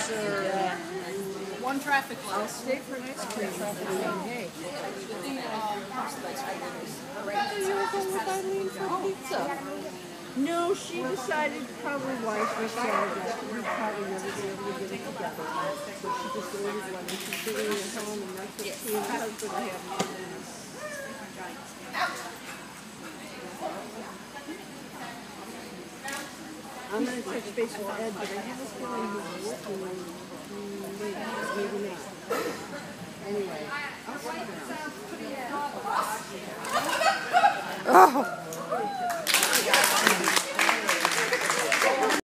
Yeah. One traffic light. I'll stay for an ice cream. Hey. You were going with Eileen for pizza. No, she decided probably wisely so that we'd probably never be able to get it together. So she just ordered one and she's doing it at home and that's what she and her husband are having. I'm going to touch base with Ed, but I have a feeling he's working maybe not. Anyway, I'll see you. Oh.